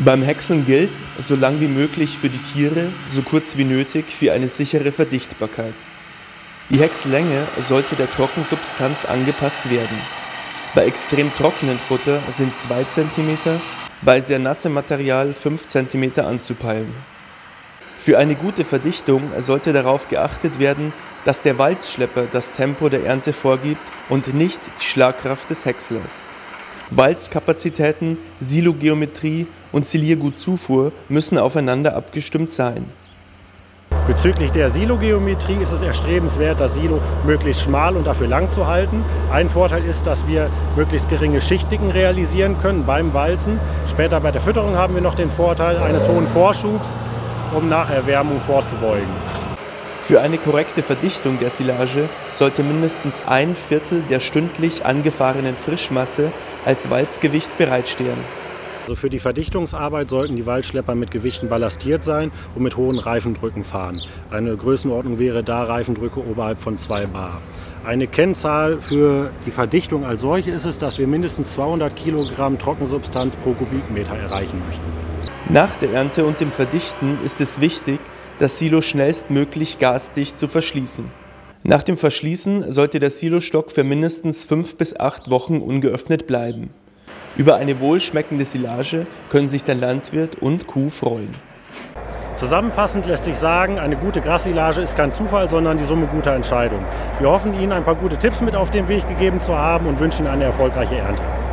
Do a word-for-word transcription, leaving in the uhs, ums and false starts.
Beim Häckseln gilt, so lang wie möglich für die Tiere, so kurz wie nötig für eine sichere Verdichtbarkeit. Die Häckslänge sollte der Trockensubstanz angepasst werden. Bei extrem trockenem Futter sind zwei Zentimeter, bei sehr nassem Material fünf Zentimeter anzupeilen. Für eine gute Verdichtung sollte darauf geachtet werden, dass der Walzschlepper das Tempo der Ernte vorgibt und nicht die Schlagkraft des Häckslers. Walzkapazitäten, Silogeometrie und Siliergutzufuhr müssen aufeinander abgestimmt sein. Bezüglich der Silogeometrie ist es erstrebenswert, das Silo möglichst schmal und dafür lang zu halten. Ein Vorteil ist, dass wir möglichst geringe Schichtdicken realisieren können beim Walzen. Später bei der Fütterung haben wir noch den Vorteil eines hohen Vorschubs, um nach Erwärmung vorzubeugen. Für eine korrekte Verdichtung der Silage sollte mindestens ein Viertel der stündlich angefahrenen Frischmasse als Walzgewicht bereitstehen. Also für die Verdichtungsarbeit sollten die Walzschlepper mit Gewichten ballastiert sein und mit hohen Reifendrücken fahren. Eine Größenordnung wäre da Reifendrücke oberhalb von zwei Bar. Eine Kennzahl für die Verdichtung als solche ist es, dass wir mindestens zweihundert Kilogramm Trockensubstanz pro Kubikmeter erreichen möchten. Nach der Ernte und dem Verdichten ist es wichtig, das Silo schnellstmöglich gasdicht zu verschließen. Nach dem Verschließen sollte der Silostock für mindestens fünf bis acht Wochen ungeöffnet bleiben. Über eine wohlschmeckende Silage können sich der Landwirt und Kuh freuen. Zusammenfassend lässt sich sagen, eine gute Grassilage ist kein Zufall, sondern die Summe guter Entscheidungen. Wir hoffen, Ihnen ein paar gute Tipps mit auf den Weg gegeben zu haben und wünschen Ihnen eine erfolgreiche Ernte.